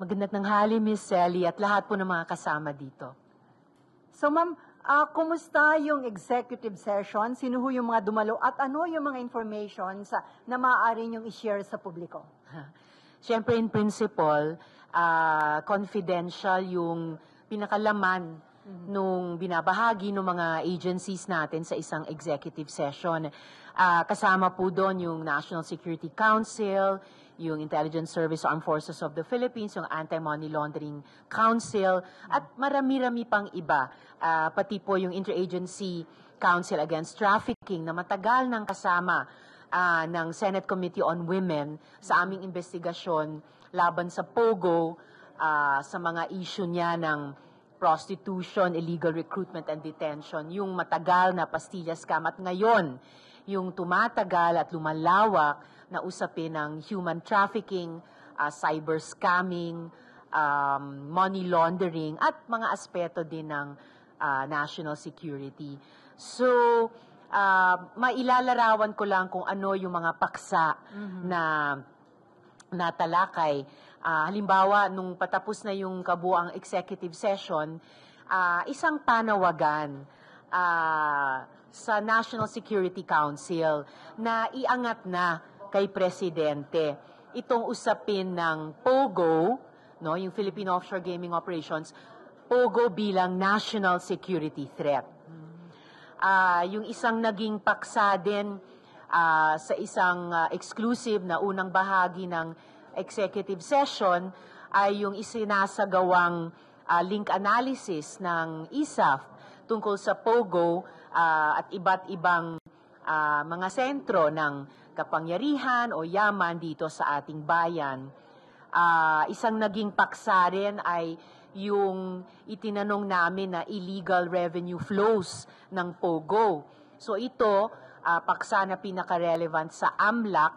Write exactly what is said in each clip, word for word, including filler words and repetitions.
Magandang tanghali, Miss Sally, at lahat po ng mga kasama dito. So, ma'am, uh, kumusta yung executive session? Sino ho yung mga dumalo? At ano yung mga informations uh, na maaari niyong i-share sa publiko? Siyempre, in principle, uh, confidential yung pinakalaman mm-hmm. nung binabahagi ng mga agencies natin sa isang executive session. Uh, kasama po doon yung National Security Council, yung Intelligence Service Armed Forces of the Philippines, yung Anti-Money Laundering Council, at marami-rami pang iba. Uh, pati po yung Interagency Council Against Trafficking na matagal nang kasama uh, ng Senate Committee on Women sa aming investigasyon laban sa POGO, uh, sa mga issue niya ng prostitution, illegal recruitment and detention, yung matagal na pastilla scam, at ngayon, yung tumatagal at lumalawak na usapin ng human trafficking, uh, cyber scamming, um, money laundering, at mga aspeto din ng uh, national security. So, uh, mailalarawan ko lang kung ano yung mga paksa mm-hmm. na natalakay. Uh, halimbawa, nung patapos na yung kabuang executive session, uh, isang panawagan uh, sa National Security Council na iangat na kay Presidente itong usapin ng POGO, no, yung Philippine Offshore Gaming Operations, POGO bilang national security threat. Uh, yung isang naging paksa din uh, sa isang uh, exclusive na unang bahagi ng executive session ay yung isinasagawang uh, link analysis ng I S A F tungkol sa POGO uh, at iba't ibang uh, mga sentro ng kapangyarihan o yaman dito sa ating bayan. Uh, isang naging paksa rin ay yung itinanong namin na illegal revenue flows ng POGO. So ito, uh, paksa na pinaka-relevant sa AMLAC,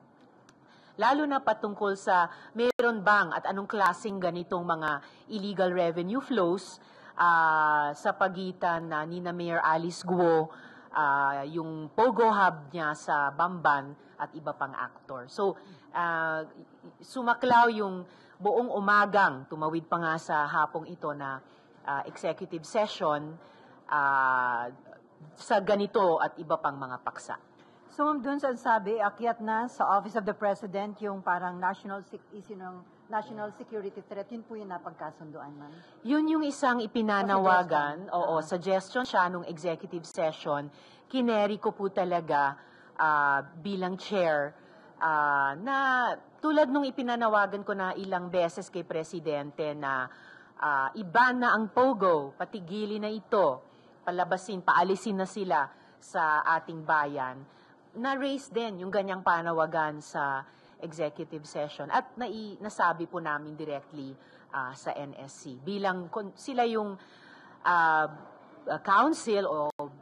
lalo na patungkol sa meron bang at anong klaseng ganitong mga illegal revenue flows uh, sa pagitan na ni na Mayor Alice Guo, Uh, yung POGO hub niya sa Bamban at iba pang actor. So, uh, sumaklaw yung buong umagang, tumawid pa nga sa hapong ito na uh, executive session uh, sa ganito at iba pang mga paksa. So, ma'am, doon sa sabi, akyat na sa Office of the President yung parang national issue ng national security threat, yun po yung napagkasunduan, ma'am? Yun yung isang ipinanawagan, o oo, uh-huh. suggestion siya nung executive session, kineri ko po talaga uh, bilang chair, uh, na tulad nung ipinanawagan ko na ilang beses kay Presidente na uh, iba na ang POGO, patigilin na ito, palabasin, paalisin na sila sa ating bayan, na-raise din yung ganyang panawagan sa executive session at nai, nasabi po namin directly uh, sa N S C bilang sila yung uh, council o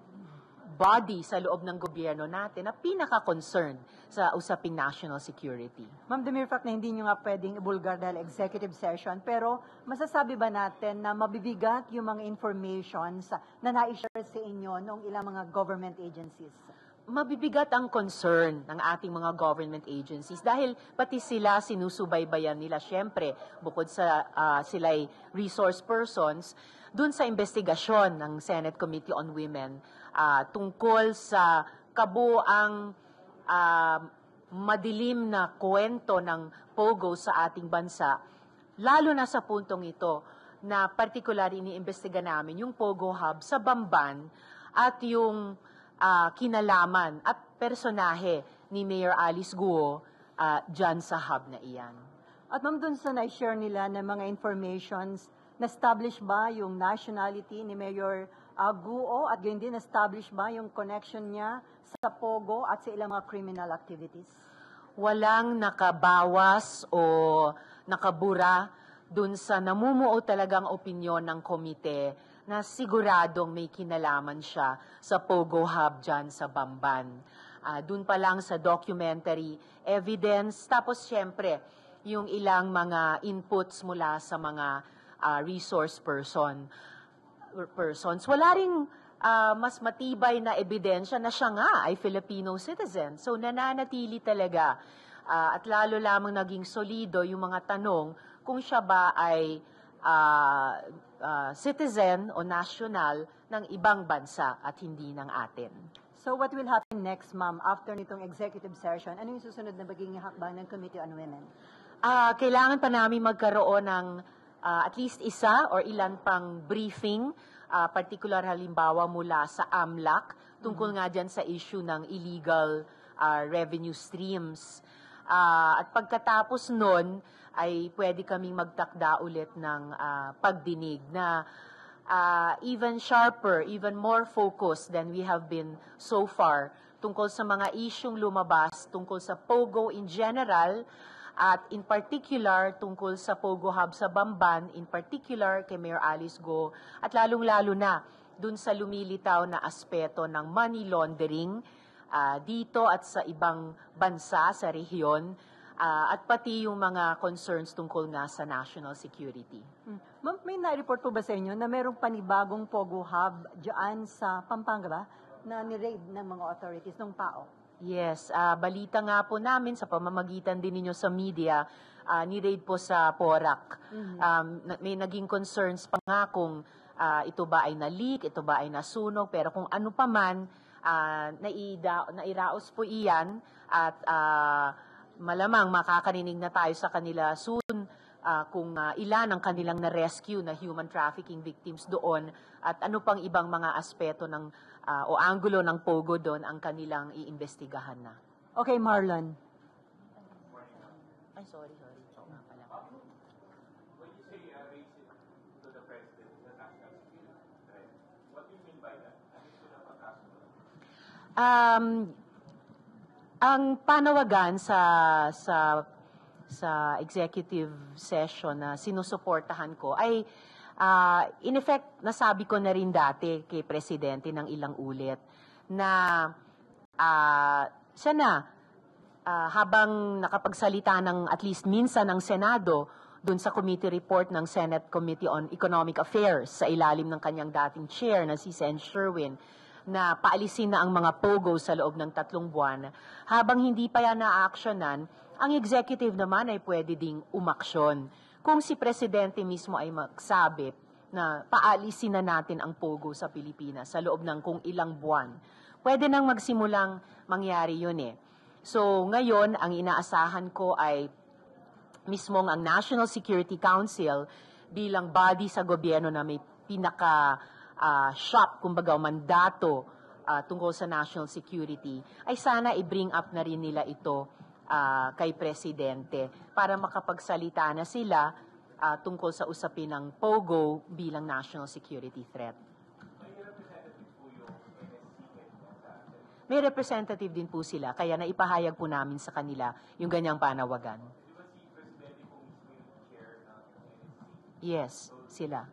body sa loob ng gobyerno natin na pinaka-concerned sa usaping national security. Ma'am, the mere fact na hindi nyo nga pwedeng ibulgar dahil executive session, pero masasabi ba natin na mabibigat yung mga informations na na-share sa inyo ng ilang mga government agencies? Mabibigat ang concern ng ating mga government agencies dahil pati sila sinusubaybayan nila syempre bukod sa uh, sila'y resource persons dun sa investigasyon ng Senate Committee on Women uh, tungkol sa kabuang uh, madilim na kwento ng POGO sa ating bansa, lalo na sa puntong ito na particular iniimbestiga namin yung POGO hub sa Bamban at yung Uh, kinalaman at personahe ni Mayor Alice Guo uh, dyan sa hub na iyan. At ma'am, dun sa na-share nila ng mga informations, na-establish ba yung nationality ni Mayor uh, Guo at yun din na-establish ba yung connection niya sa POGO at sa ilang mga criminal activities? Walang nakabawas o nakabura dun sa namumuo talagang opinyon ng komite na siguradong may kinalaman siya sa POGO hub dyan sa Bamban. Uh, dun pa lang sa documentary evidence, tapos syempre, yung ilang mga inputs mula sa mga uh, resource person, persons. Wala ring uh, mas matibay na ebidensya na siya nga ay Filipino citizen. So nananatili talaga uh, at lalo lamang naging solido yung mga tanong kung siya ba ay uh, uh, citizen o national ng ibang bansa at hindi ng atin. So what will happen next, ma'am, after nitong executive session? Ano yung susunod na magiging hakbang ng Committee on Women? Uh, kailangan pa namin magkaroon ng uh, at least isa or ilan pang briefing, uh, particular halimbawa mula sa A M L A C, tungkol mm-hmm. nga dyan sa issue ng illegal uh, revenue streams. Uh, at pagkatapos nun, ay pwede kaming magtakda ulit ng uh, pagdinig na Uh, even sharper, even more focused than we have been so far tungkol sa mga isyong lumabas, tungkol sa POGO in general, at in particular tungkol sa POGO Hub sa Bamban, in particular kay Mayor Alice Guo, at lalong-lalo na dun sa lumilitaw na aspeto ng money laundering uh, dito at sa ibang bansa, sa rehiyon, Uh, at pati yung mga concerns tungkol nga sa national security. Hmm. Ma'am, may na-report po ba sa inyo na merong panibagong POGO hub dyan sa Pampanga ba na ni-raid ng mga authorities ng P A O? Yes, uh, balita nga po namin sa pamamagitan din ninyo sa media, uh, ni-raid po sa Porac. Mm-hmm. um, may naging concerns pa nga kung uh, ito ba ay na-leak, ito ba ay nasunog, pero kung ano pa man, uh, naida, nairaos po iyan at uh, malamang makakarinig na tayo sa kanila soon uh, kung uh, ilan ang kanilang na-rescue na human trafficking victims doon at ano pang ibang mga aspeto ng uh, o anggulo ng POGO doon ang kanilang iimbestigahan na. Okay, Marlon. Ay, sorry, sorry. Oo nga pala. When you say uh, raise it to the president, the national security threat, what do you mean by that? Ano ito na pagkasunod? Um, Ang panawagan sa sa sa executive session na sinusuportahan ko ay uh, in effect nasabi ko na rin dati kay presidente ng ilang ulit na uh, siya na uh, habang nakapagsalita ng at least minsan ng Senado dun sa committee report ng Senate Committee on Economic Affairs sa ilalim ng kanyang dating chair na si Sen Sherwin na paalisin na ang mga POGO sa loob ng tatlong buwan, habang hindi pa yan na-actionan, ang executive naman ay pwede ding umaksyon. Kung si Presidente mismo ay magsabi na paalisin na natin ang POGO sa Pilipinas sa loob ng kung ilang buwan, pwede nang magsimulang mangyari yun eh. So ngayon, ang inaasahan ko ay mismong ang National Security Council bilang body sa gobyerno na may pinaka Uh, shop, kumbaga, mandato uh, tungkol sa national security, ay sana i-bring up na rin nila ito uh, kay Presidente para makapagsalita na sila uh, tungkol sa usapin ng POGO bilang national security threat. May representative din po sila, kaya naipahayag po namin sa kanila yung ganyang panawagan. Yes, sila.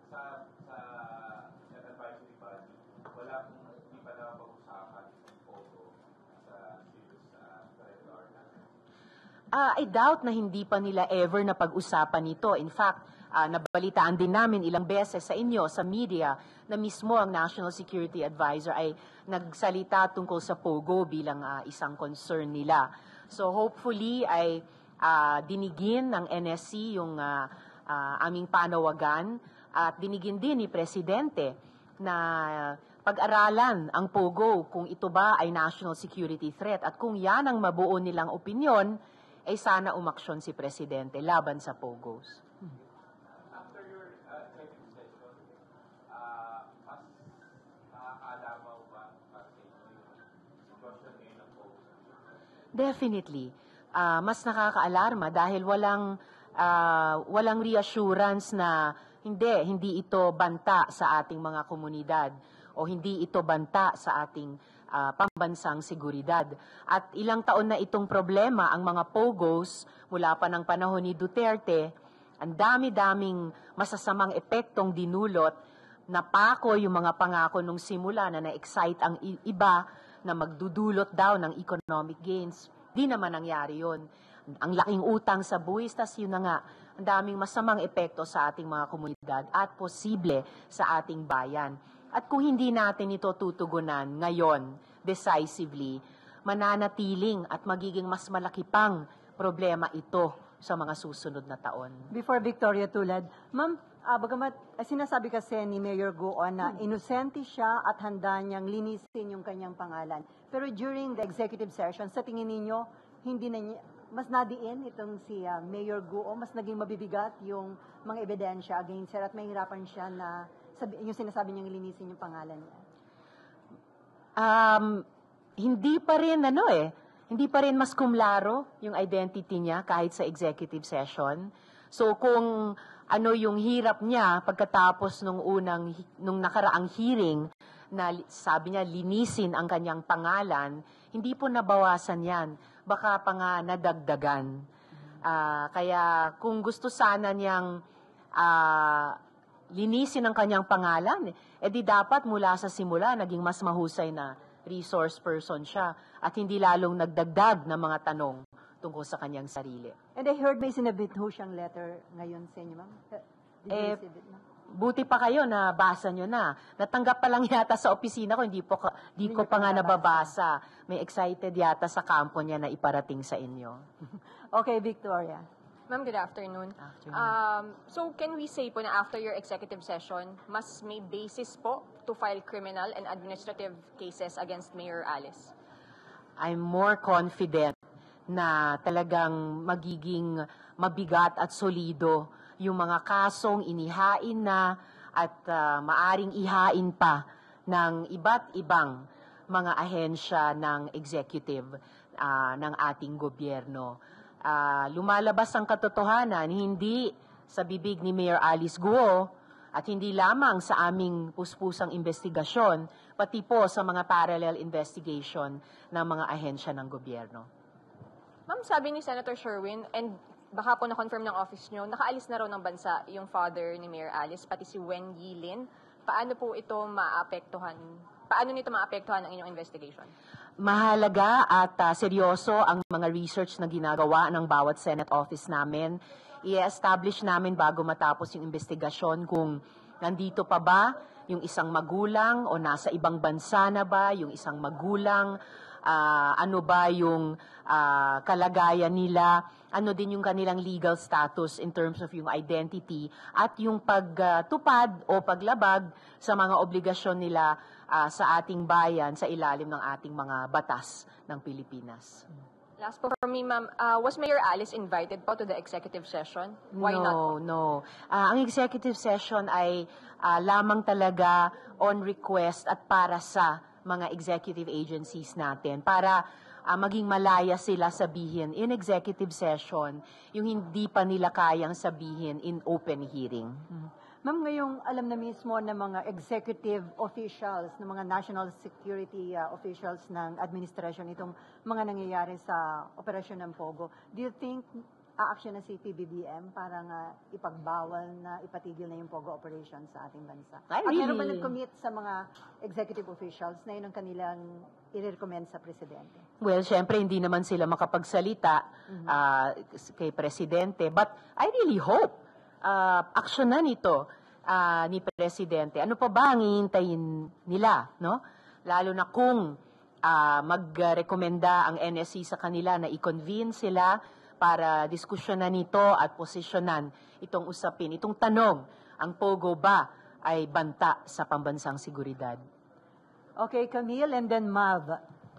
Uh, I doubt na hindi pa nila ever na pag-usapan ito. In fact, uh, nabalitaan din namin ilang beses sa inyo, sa media, na mismo ang National Security Advisor ay nagsalita tungkol sa POGO bilang uh, isang concern nila. So hopefully ay uh, dinigin ng N S C yung uh, uh, aming panawagan at dinigin din ni Presidente na pag-aralan ang POGO kung ito ba ay national security threat at kung yan ang mabuo nilang opinyon, ay sana umaksyon si Presidente laban sa POGOs. Hmm. After your uh, second session, uh, mas nakakalabaw ba kasi yung sitwasyon ngayon ng POGOs? Definitely. Uh, mas nakakaalarma dahil walang uh, walang reassurance na hindi, hindi ito banta sa ating mga komunidad o hindi ito banta sa ating Uh, pambansang seguridad. At ilang taon na itong problema, ang mga POGOs, mula pa ng panahon ni Duterte, ang dami-daming masasamang epektong dinulot, napako yung mga pangako nung simula na na-excite ang iba na magdudulot daw ng economic gains. Di naman nangyari yun. Ang laking utang sa buwis, tas yun na nga, ang daming masamang epekto sa ating mga komunidad at posible sa ating bayan. At kung hindi natin ito tutugunan ngayon, decisively, mananatiling at magiging mas malaki pang problema ito sa mga susunod na taon. Before Victoria Tulad, ma'am, ah, bagamat ah, sinasabi kasi ni Mayor Guo na inosente siya at handa niyang linisin yung kanyang pangalan. Pero during the executive session, sa tingin ninyo, hindi na niya, mas nadiin itong si ah, Mayor Guo, mas naging mabibigat yung mga ebidensya against her at mahirapan siya na sabi, yung sinasabi niyang linisin yung pangalan niya? Um, hindi pa rin ano eh, hindi pa rin mas kumlaro yung identity niya kahit sa executive session. So kung ano yung hirap niya pagkatapos nung unang nung nakaraang hearing na sabi niya linisin ang kanyang pangalan, hindi po nabawasan yan. Baka pa nga nadagdagan. Uh, kaya kung gusto sana niyang uh, linisin ang kanyang pangalan, eh di dapat mula sa simula naging mas mahusay na resource person siya at hindi lalong nagdagdag ng mga tanong tungkol sa kanyang sarili. And I heard may sinabit ho siyang letter ngayon sa inyo, ma'am. Did you Eh, receive it, ma'am? Buti pa kayo na basa nyo na. Natanggap pa lang yata sa opisina ko, hindi, po, ka- di Hindi ko niyo pa pa nga nababasa. nababasa. May excited yata sa kampo niya na iparating sa inyo. Okay, Victoria. Ma'am, good afternoon. Afternoon. Um, so, can we say po na after your executive session, mas may basis po to file criminal and administrative cases against Mayor Alice? I'm more confident na talagang magiging mabigat at solido yung mga kasong inihain na at uh, maaring ihain pa ng iba't ibang mga ahensya ng executive uh, ng ating gobyerno. Uh, lumalabas ang katotohanan, hindi sa bibig ni Mayor Alice Guo at hindi lamang sa aming puspusang investigasyon, pati po sa mga parallel investigation ng mga ahensya ng gobyerno. Ma'am, sabi ni Senator Sherwin, and baka po na-confirm ng office nyo, nakaalis na raw ng bansa yung father ni Mayor Alice, pati si Wen Yilin. Paano po ito maapektuhan? Paano nito maapektuhan ang inyong investigation? Mahalaga at uh, seryoso ang mga research na ginagawa ng bawat Senate office namin. I-establish namin bago matapos yung investigasyon kung nandito pa ba yung isang magulang o nasa ibang bansa na ba yung isang magulang, uh, ano ba yung uh, kalagayan nila, ano din yung kanilang legal status in terms of yung identity at yung pagtupad uh, o paglabag sa mga obligasyon nila uh, sa ating bayan sa ilalim ng ating mga batas ng Pilipinas. Last po for me, ma'am, uh, was Mayor Alice invited po to the executive session? Why no, not po? No, uh, ang executive session ay uh, lamang talaga on request at para sa mga executive agencies natin, para uh, maging malaya sila sabihin in executive session yung hindi pa nila kayang sabihin in open hearing. Hmm. Ma'am, ngayong alam na mismo ng mga executive officials, ng mga national security uh, officials ng administration itong mga nangyayari sa operasyon ng POGO, do you think a-action na si P B B M para nga ipagbawal na ipatigil na yung POGO operation sa ating bansa? Ay, At really? meron ba nag-commit sa mga executive officials na yun ang kanilang i-recommend sa Presidente? Well, syempre hindi naman sila makapagsalita mm-hmm. uh, kay Presidente, but I really hope uh, aksyonan ito uh, ni Presidente. Ano pa ba ang hihintayin nila, no? Lalo na kung uh, magrekomenda ang N S C sa kanila na i-convene sila para diskusyonan nito at posisyonan itong usapin, itong tanong, ang POGO ba ay banta sa pambansang seguridad? Okay, Camille, and then Mav.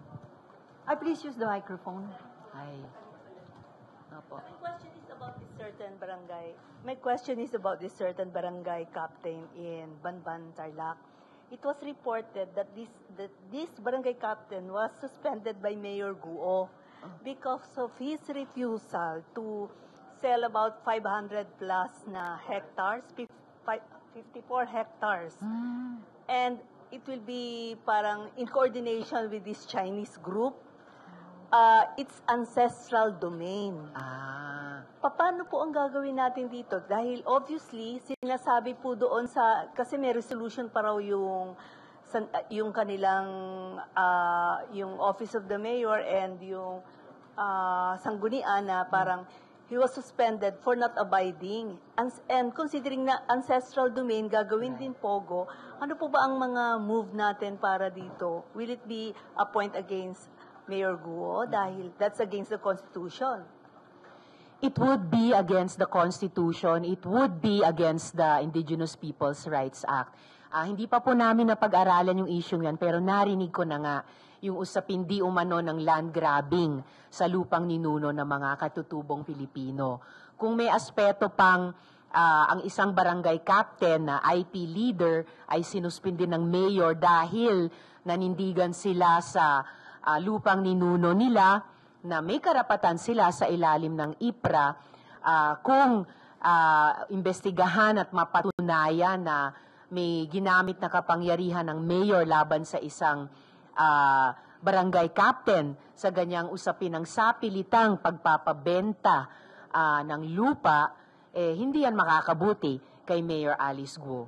I please use the microphone. Ay. Opo. My question is about this certain barangay. My question is about this certain barangay captain in Bamban, Tarlac. It was reported that this that this barangay captain was suspended by Mayor Guo because of his refusal to sell about five hundred plus na hectares, fifty-four hectares. Mm. And it will be parang in coordination with this Chinese group. Uh, it's ancestral domain. Ah. Paano po ang gagawin natin dito? Dahil obviously, sinasabi po doon sa, kasi may resolution pa raw yung, yung kanilang, uh, yung Office of the Mayor and yung uh, sanggunian na parang he was suspended for not abiding. And, and considering na ancestral domain, gagawin din POGO, ano po ba ang mga move natin para dito? Will it be a point against Mayor Guo dahil that's against the Constitution? it would be against the Constitution, it would be against the Indigenous Peoples' Rights Act. Uh, hindi pa po namin napag-aralan yung issue yan, pero narinig ko na nga yung usapin di umano ng land grabbing sa lupang ninuno ng mga katutubong Pilipino. Kung may aspeto pang uh, ang isang barangay captain na I P leader ay sinuspindi ng mayor dahil nanindigan sila sa uh, lupang ninuno nila, na may karapatan sila sa ilalim ng I P R A, uh, kung uh, investigahan at mapatunayan na may ginamit na kapangyarihan ng mayor laban sa isang uh, barangay captain sa ganyang usapin ng sapilitang pagpapabenta uh, ng lupa, eh, hindi yan makakabuti kay Mayor Alice Guo.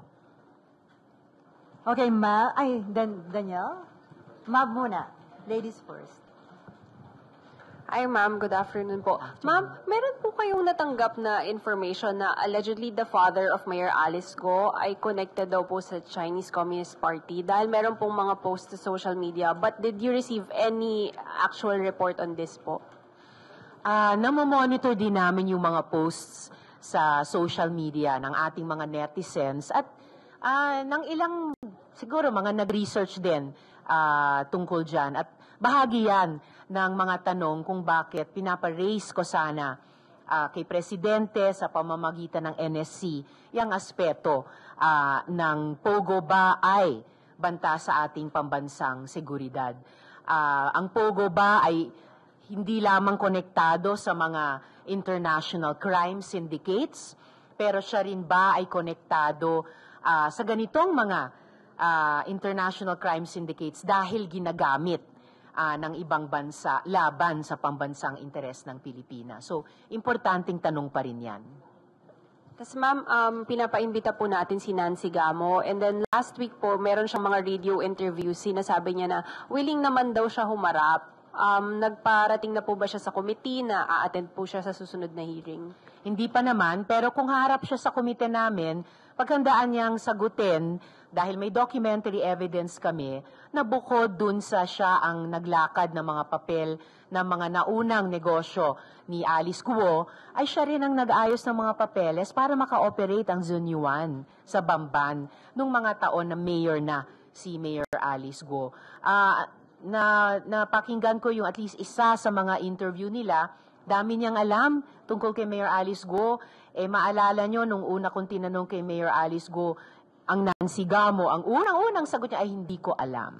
Okay, Ma, ay, Dan Danielle? Ma'am muna. Ladies first. Hi, ma'am. Good afternoon po. Ma'am, meron po kayong natanggap na information na allegedly the father of Mayor Alice Guo ay connected daw po sa Chinese Communist Party dahil meron pong mga posts sa social media. But did you receive any actual report on this po? Uh, namomonitor din namin yung mga posts sa social media ng ating mga netizens at uh, ng ilang, siguro mga nag-research din uh, tungkol dyan. At bahagi yan ng mga tanong kung bakit pinapa-raise ko sana uh, kay Presidente sa pamamagitan ng N S C yung aspeto uh, ng POGO ba ay banta sa ating pambansang seguridad. Uh, ang POGO ba ay hindi lamang konektado sa mga international crime syndicates, pero siya rin ba ay konektado uh, sa ganitong mga uh, international crime syndicates dahil ginagamit Uh, ng ibang bansa laban sa pambansang interes ng Pilipinas. So, importanteng tanong pa rin yan. Tapos ma'am, um, pinapaimbita po natin si Nancy Gamo, and then last week po, meron siyang mga radio interviews, sinasabi niya na willing naman daw siya humarap. Um, nagparating na po ba siya sa committee na a-attend po siya sa susunod na hearing? Hindi pa naman, pero kung haharap siya sa komite namin, paghandaan niyang sagutin, dahil may documentary evidence kami, na bukod dun sa siya ang naglakad ng mga papel ng mga naunang negosyo ni Alice Guo, ay siya rin ang nag-ayos ng mga papeles para maka-operate ang Zunyuan sa Bamban nung mga taon na mayor na si Mayor Alice Guo. Uh, na napakinggan ko yung at least isa sa mga interview nila, dami niyang alam tungkol kay Mayor Alice Guo. Eh, maalala nyo, nung una kong tinanong kay Mayor Alice Guo, ang Nancy Gamo, ang unang-unang sagot niya ay hindi ko alam.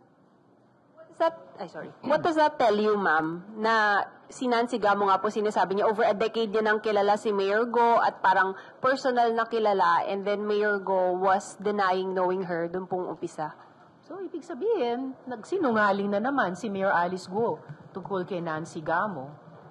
What does that, ay sorry, what does that tell you, ma'am, na si Nancy Gamo nga po sinasabi niya, over a decade niya nang kilala si Mayor Guo at parang personal na kilala, and then Mayor Guo was denying knowing her dun pong umpisa? So, ibig sabihin, nagsinungaling na naman si Mayor Alice Guo tungkol kay Nancy Gamo.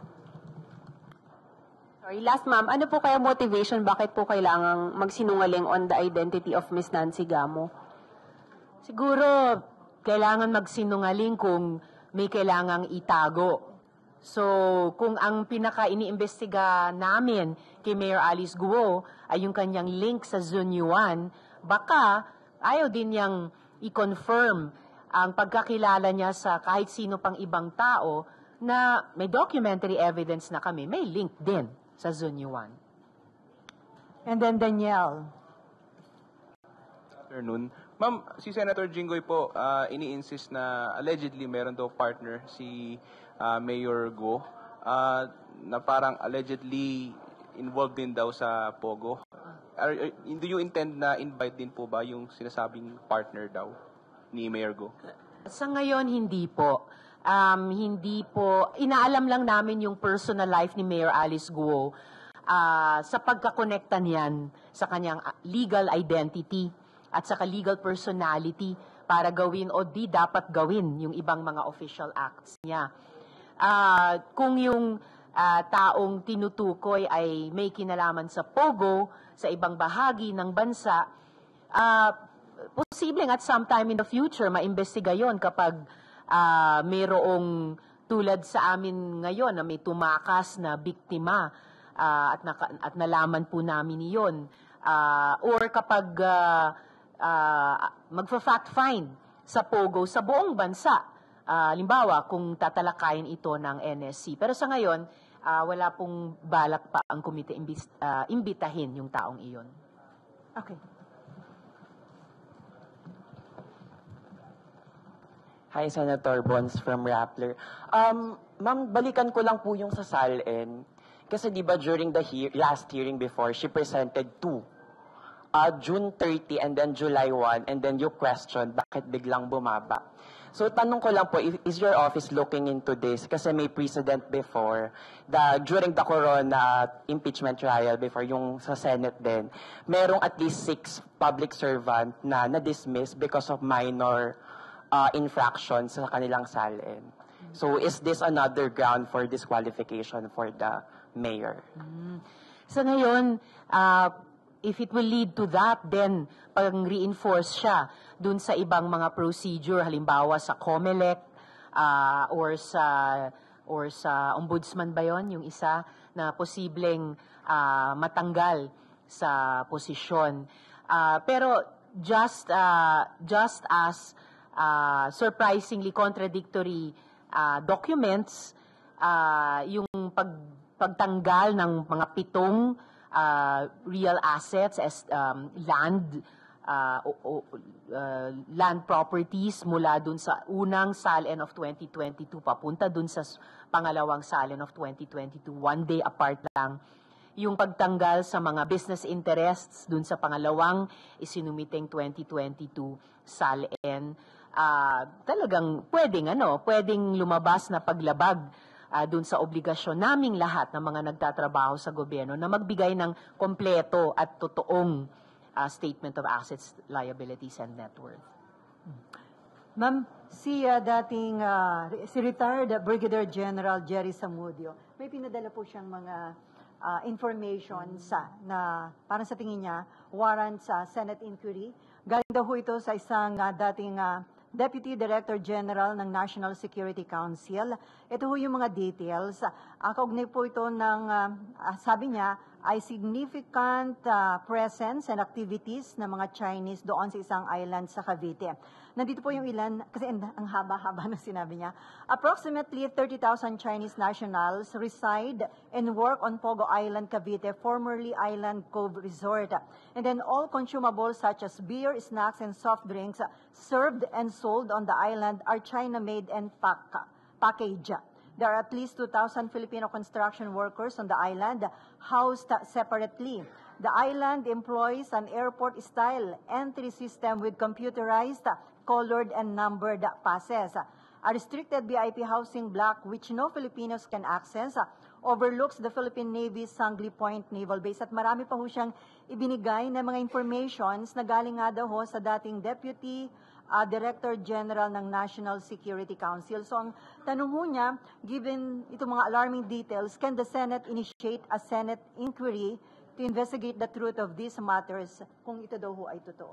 Sorry, last ma'am, ano po kaya motivation, bakit po kailangang magsinungaling on the identity of Miss Nancy Gamo? Siguro, kailangan magsinungaling kung may kailangang itago. So, kung ang pinaka-iniimbestiga namin kay Mayor Alice Guo ay yung kanyang link sa Zunyuan, baka ayaw din niyang i-confirm ang pagkakilala niya sa kahit sino pang ibang tao na may documentary evidence na kami, may link din sa Zunyuan. And then Danielle. Afternoon. Ma'am, si Senator Jinggoy po, uh, ini-insist na allegedly meron daw partner si uh, Mayor Guo uh, na parang allegedly involved din daw sa POGO. Are, are, do you intend na invite din po ba yung sinasabing partner daw ni Mayor Guo? Sa ngayon, hindi po. Um, hindi po, inaalam lang namin yung personal life ni Mayor Alice Guo uh, sa pagkakonekta niyan sa kanyang legal identity at saka legal personality para gawin o di dapat gawin yung ibang mga official acts niya. Uh, kung yung uh, taong tinutukoy ay may kinalaman sa POGO, sa ibang bahagi ng bansa, uh, posibleng at sometime in the future, maimbestiga yon kapag uh, mayroong tulad sa amin ngayon na may tumakas na biktima uh, at, naka, at nalaman po namin iyon. Uh, or kapag uh, uh, magfa-fact find sa POGO sa buong bansa, uh, limbawa kung tatalakayin ito ng N S C. Pero sa ngayon, ah, wala pong balak pa ang komite imbis, ah, imbitahin yung taong iyon. Okay. Hi, Senator Bons from Rappler. Um, Ma'am, balikan ko lang po yung sa S A L N. Kasi di ba during the he last hearing before, she presented two. Uh, June thirtieth and then July first, and then you questioned bakit biglang bumaba. So tanong ko lang po, if, is your office looking into this? Kasi may precedent before, the, during the Corona impeachment trial before, yung sa Senate din, merong at least six public servant na na-dismiss because of minor uh, infractions sa kanilang S A L N. So is this another ground for disqualification for the mayor? Mm. So ngayon, uh, if it will lead to that, then pag-reinforce siya dun sa ibang mga procedure, halimbawa sa COMELEC uh, or sa or sa ombudsman ba yon, yung isa na posibleng uh, matanggal sa posisyon. Uh, pero just uh, just as uh, surprisingly contradictory uh, documents, uh, yung pag pagtanggal ng mga pitong Uh, real assets as um, land uh, o, o, uh, land properties mula dun sa unang S A L N of twenty twenty-two papunta dun sa pangalawang S A L N of twenty twenty-two, one day apart lang. Yung pagtanggal sa mga business interests dun sa pangalawang isinumiteng twenty twenty-two S A L N, uh, talagang pwedeng ano, pwedeng lumabas na paglabag Uh, dun sa obligasyon naming lahat ng mga nagtatrabaho sa gobyerno na magbigay ng kompleto at totoong uh, statement of assets, liabilities, and net worth. Ma'am, si uh, dating uh, si retired Brigadier General Jerry Zamudio, may pinadala po siyang mga uh, information sa na parang sa tingin niya warrant sa Senate inquiry. Galing daw ho ito sa isang uh, dating uh, Deputy Director General ng National Security Council. Ito ho yung mga details. Uh, kaugnay po ito ng, uh, uh, sabi niya, ay significant uh, presence and activities ng mga Chinese doon sa isang island sa Cavite. Nandito po yung ilan, kasi ang, ang haba-haba na sinabi niya. Approximately thirty thousand Chinese nationals reside and work on Pogo Island, Cavite, formerly Island Cove Resort. And then all consumables such as beer, snacks, and soft drinks served and sold on the island are China-made and pack packaged. There are at least two thousand Filipino construction workers on the island housed separately. The island employs an airport-style entry system with computerized, colored, and numbered passes. A restricted V I P housing block which no Filipinos can access overlooks the Philippine Navy's Sangley Point Naval Base. At marami pa ho siyang ibinigay na mga informations na galing nga daw ho sa dating Deputy Uh, Director General ng National Security Council. So ang tanong ho niya, given itong mga alarming details, can the Senate initiate a Senate inquiry to investigate the truth of these matters kung ito daw ho ay totoo?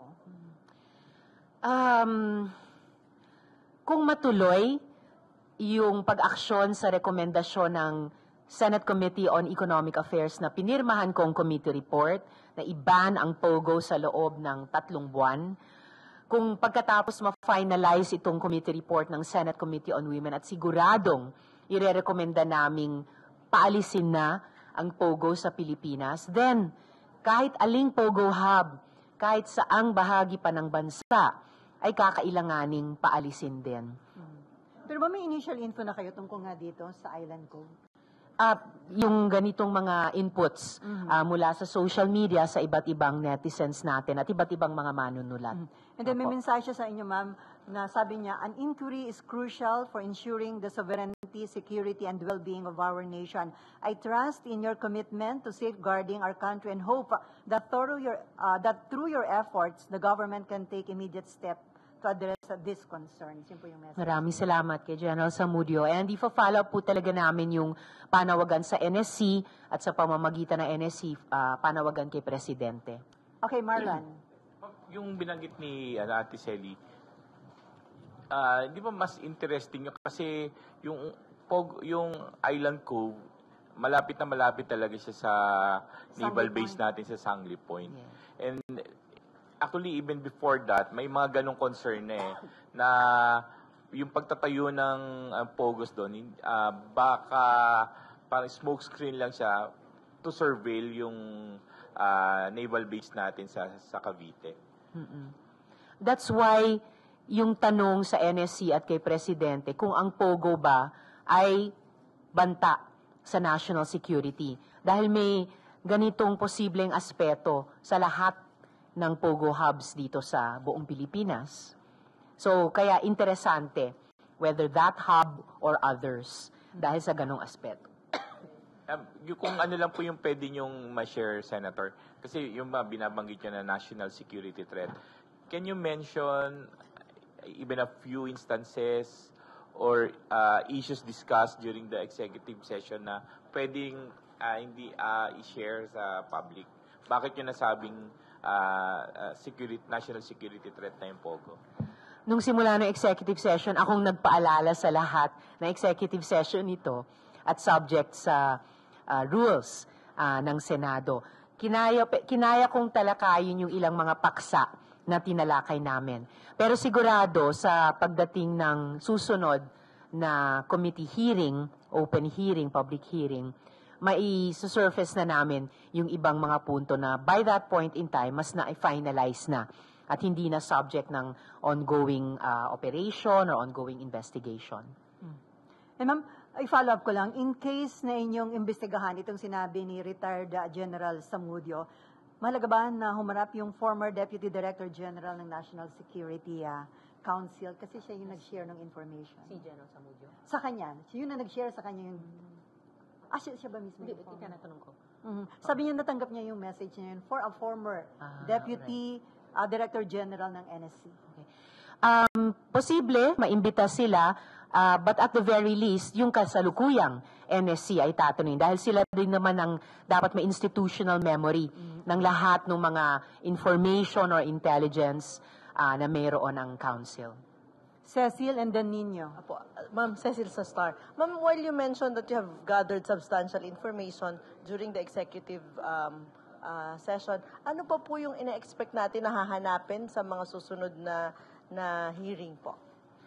Um, kung matuloy yung pag-aksyon sa rekomendasyon ng Senate Committee on Economic Affairs na pinirmahan kong committee report na i-ban ang POGO sa loob ng tatlong buwan, kung pagkatapos ma-finalize itong committee report ng Senate Committee on Women at siguradong ire-recommenda naming paalisin na ang POGO sa Pilipinas, then kahit aling POGO hub, kahit saang bahagi pa ng bansa, ay kakailanganing paalisin din. Pero ba may initial info na kayo tungkol nga dito sa Island Cove? Uh, yung ganitong mga inputs mm-hmm. uh, mula sa social media sa iba't ibang netizens natin at iba't ibang mga manunulat. Mm-hmm. And then may mensahe siya sa inyo, ma'am, na sabi niya, an inquiry is crucial for ensuring the sovereignty, security, and well-being of our nation. I trust in your commitment to safeguarding our country and hope that through your, uh, that through your efforts, the government can take immediate steps to address uh, these concerns. Yun po yung message. Maraming salamat kay General Zamudio. And i-follow up po talaga namin yung panawagan sa N S C at sa pamamagitan ng N S C, uh, panawagan kay Presidente. Okay, Marlon. Yung binanggit ni uh, Ate Selly, uh, di ba mas interesting yun? Kasi yung, Pog, yung Island Cove, malapit na malapit talaga siya sa naval base natin sa Sangley Point. Yeah. And actually, even before that, may mga ganong concern na eh, na yung pagtatayo ng uh, POGOs doon, uh, baka parang smoke screen lang siya to surveil yung uh, naval base natin sa sa Cavite. Mm-mm. That's why yung tanong sa N S C at kay Presidente kung ang POGO ba ay banta sa national security. Dahil may ganitong posibleng aspeto sa lahat ng POGO hubs dito sa buong Pilipinas. So, kaya interesante whether that hub or others dahil sa ganong aspeto. Um, yung, kung ano lang po yung pwede nyong ma-share, Senator, kasi yung uh, binabanggit nyo na national security threat, can you mention even a few instances or uh, issues discussed during the executive session na pwedeng uh, hindi uh, i-share sa public? Bakit nyo nasabing uh, uh, security, national security threat na yung POGO? Nung simula ng executive session, akong nagpaalala sa lahat na executive session ito at subject sa uh, rules uh, ng Senado. Kinaya, kinaya kong talakayin yung ilang mga paksa na tinalakay namin. Pero sigurado sa pagdating ng susunod na committee hearing, open hearing, public hearing, mai-surface na namin yung ibang mga punto na by that point in time, mas na-finalize na at hindi na subject ng ongoing uh, operation or ongoing investigation. Hmm. Eh ma'am, i-follow up ko lang, in case na inyong imbestigahan itong sinabi ni retired uh, General Samudio, mahalaga ba na humarap yung former Deputy Director General ng National Security uh, Council kasi siya yung nag-share ng information? Si General Samudio? Sa kanya. Siya yung na nag-share sa kanya yung... Ah, siya, siya ba mismo? Hindi, itinatanong ko. Mm-hmm. Sabi niya natanggap niya yung message niya yun for a former Ah, Deputy uh, Director General ng N S C. Okay. Um, posible, maimbita sila, uh, but at the very least, yung kasalukuyang N S C ay tatanungin. Dahil sila din naman ang dapat may institutional memory mm-hmm. ng lahat ng mga information or intelligence uh, na mayroon ng council. Cecil and then Nino. Apo, Ma'am Cecil sa Star. Ma'am, while you mentioned that you have gathered substantial information during the executive um, uh, session, ano pa po yung ina-expect natin na hahanapin sa mga susunod na na hearing po?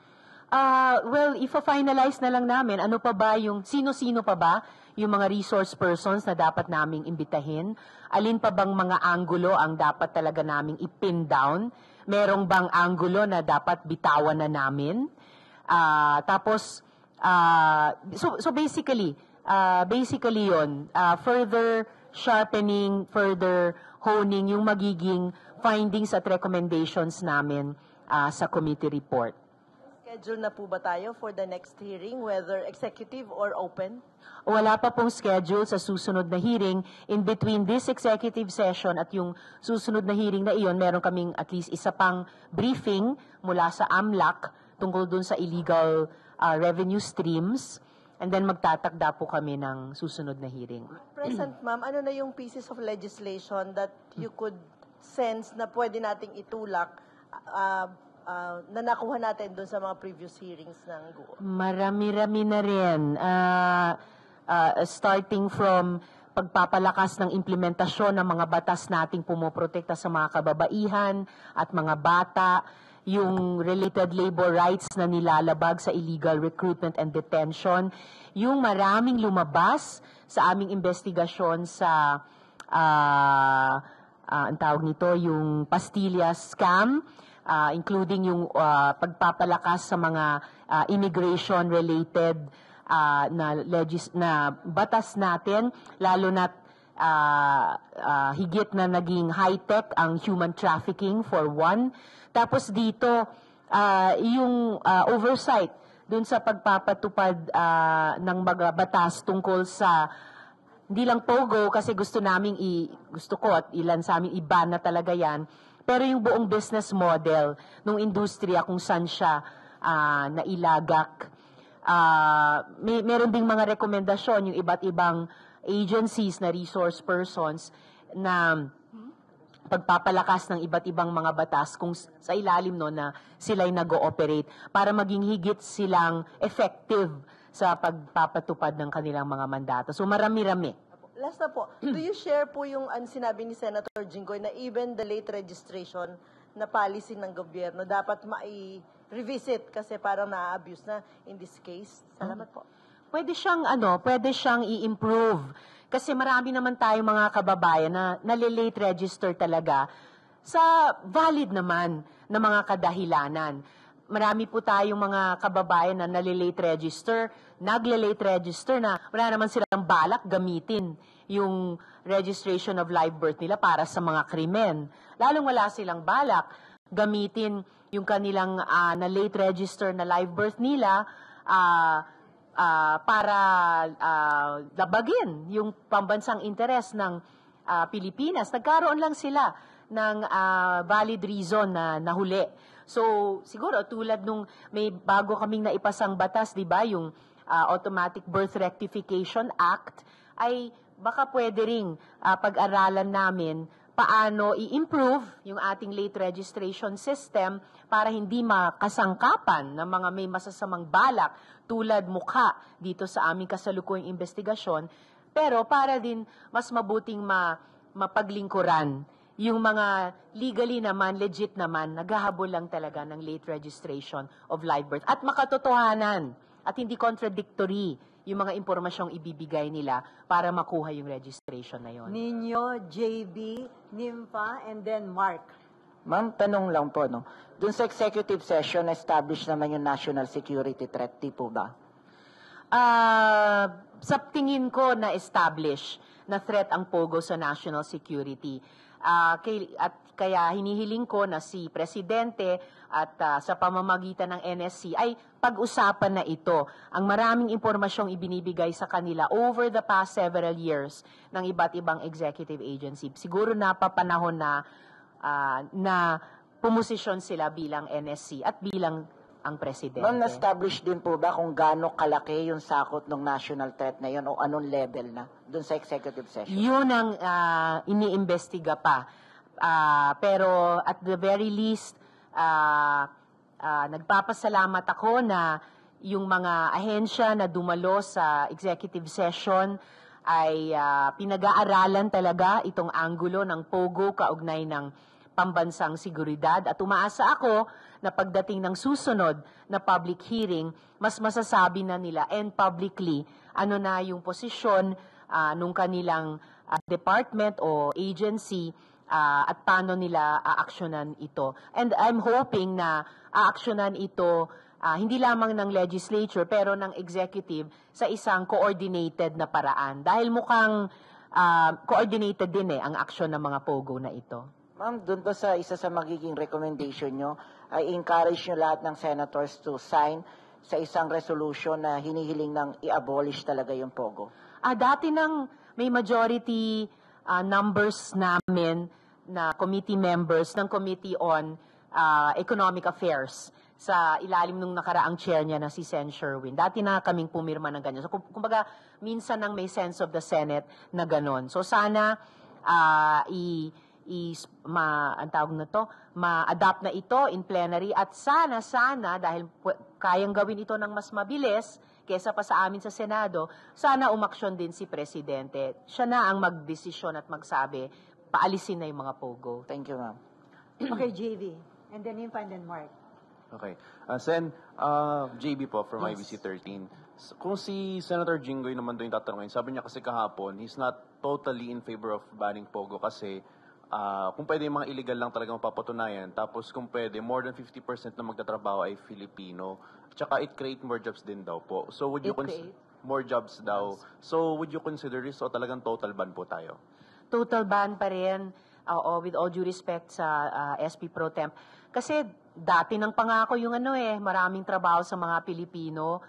Uh, well, if-finalize na lang namin, ano pa ba yung, sino-sino pa ba yung mga resource persons na dapat naming imbitahin? Alin pa bang mga angulo ang dapat talaga naming ipin down? Merong bang angulo na dapat bitawan na namin? Uh, tapos, uh, so, so basically, uh, basically yon uh, further sharpening, further honing yung magiging findings at recommendations namin uh, sa committee report. Schedule na po ba tayo for the next hearing, whether executive or open? Wala pa pong schedule sa susunod na hearing. In between this executive session at yung susunod na hearing na iyon, meron kaming at least isa pang briefing mula sa A M L A C tungkol dun sa illegal uh, revenue streams. And then magtatakda po kami ng susunod na hearing. Present, ma'am, ano na yung pieces of legislation that you could sense na pwede nating itulak uh, Uh, na nakuha natin doon sa mga previous hearings ng G U O? Marami-rami na rin. Uh, uh, starting from pagpapalakas ng implementasyon ng mga batas nating pumoprotekta sa mga kababaihan at mga bata, yung related labor rights na nilalabag sa illegal recruitment and detention, yung maraming lumabas sa aming investigasyon sa, uh, uh, ang tawag nito, yung Pastilla scam, Uh, including yung uh, pagpapalakas sa mga uh, immigration-related uh, na, legis- na batas natin, lalo na uh, uh, higit na naging high-tech ang human trafficking for one. Tapos dito, uh, yung uh, oversight dun sa pagpapatupad uh, ng mga batas tungkol sa hindi lang POGO kasi gusto naming i, gusto ko at ilan sa amin iban na talaga yan. Pero yung buong business model ng industriya kung saan siya uh, nailagak. Uh, may, meron ding mga rekomendasyon yung iba't ibang agencies na resource persons na pagpapalakas ng iba't ibang mga batas kung sa ilalim no na sila'y nag-ooperate para maging higit silang effective sa pagpapatupad ng kanilang mga mandato. So marami-rami. Last na po, do you share po yung ang sinabi ni Senator Jinggoy na even the late registration na policy ng gobyerno dapat mai-revisit kasi parang na-abuse na in this case? Salamat po. pwede siyang, ano, pwede siyang i-improve. Kasi marami naman tayong mga kababayan na nalilate register talaga sa valid naman na mga kadahilanan. Marami po tayong mga kababayan na nalilate register, nagle-late register na wala naman silang balak gamitin yung registration of live birth nila para sa mga krimen. Lalong wala silang balak gamitin yung kanilang uh, na-late register na live birth nila uh, uh, para uh, labagin yung pambansang interes ng uh, Pilipinas. Nagkaroon lang sila ng uh, valid reason na nahuli. So, siguro, tulad nung may bago kaming naipasang batas, di ba, yung uh, Automatic Birth Rectification Act, ay baka pwede ring uh, pag-aralan namin paano i-improve yung ating late registration system para hindi makasangkapan ng mga may masasamang balak tulad mukha dito sa aming kasalukuyang investigasyon, pero para din mas mabuting ma, mapaglingkuran yung mga legally naman, legit naman, naghahabol lang talaga ng late registration of live birth. At makatotohanan at hindi contradictory yung mga impormasyong ibibigay nila para makuha yung registration na yon. Ninyo, J B, Nympha, and then Mark. Ma'am, tanong lang po, no? Doon sa executive session, establish naman yung national security threat, di po ba? Uh, sa tingin ko na-establish na threat ang POGO sa national security. Uh, kay, at kaya hinihiling ko na si Presidente at uh, sa pamamagitan ng N S C ay pag-usapan na ito. Ang maraming impormasyong ibinibigay sa kanila over the past several years ng iba't ibang executive agency. Siguro napapanahon na uh, na pumosisyon sila bilang N S C at bilang ang Presidente. Ma'am, na-establish din po ba kung gaano kalaki yung sakot ng national threat na yun o anong level na doon sa executive session? Yun ang uh, iniimbestiga pa. Uh, pero at the very least, uh, uh, nagpapasalamat ako na yung mga ahensya na dumalo sa executive session ay uh, pinag-aaralan talaga itong anggulo ng POGO kaugnay ng pambansang seguridad at umaasa ako na pagdating ng susunod na public hearing, mas masasabi na nila and publicly ano na yung posisyon uh, nung kanilang uh, department o agency uh, at paano nila aaksyonan ito. And I'm hoping na aaksyonan ito uh, hindi lamang ng legislature pero ng executive sa isang coordinated na paraan. Dahil mukhang uh, coordinated din eh ang aksyon ng mga POGO na ito. Ma'am, doon ba sa isa sa magiging recommendation nyo, ay encourage nyo lahat ng senators to sign sa isang resolution na hinihiling ng i-abolish talaga yung POGO? Ah, dati nang may majority uh, numbers namin na committee members ng Committee on uh, Economic Affairs sa ilalim nung nakaraang chair niya na si Sen Sherwin. Dati na kaming pumirma ng ganyan. So, kumbaga, minsan nang may sense of the Senate na ganon. So, sana uh, i- is ma ang tawag na to ma-adapt na ito in plenary at sana sana dahil kayang gawin ito ng mas mabilis kaysa pa sa amin sa Senado, sana umaksyon din si Presidente. Siya na ang magdesisyon at magsabi paalisin na yung mga POGO. Thank you, ma'am. Okay, J V. And then Nympha and then Mark. Okay. Uh, Sen, uh, J B po from Yes. I B C thirteen. Kung si Senator Jinggoy naman doon yung tatanungin, sabi niya kasi kahapon, he's not totally in favor of banning POGO kasi Uh, kung pwede yung mga illegal lang talaga mapapatunayan, tapos kung pwede, more than fifty percent na magtatrabaho ay Filipino. Tsaka it create more jobs din daw po. So would you consider more jobs daw? So would you consider this o talagang total ban po tayo? Total ban pa rin, uh, with all due respect sa uh, S P Pro Temp. Kasi dati nang pangako yung ano eh, maraming trabaho sa mga Pilipino.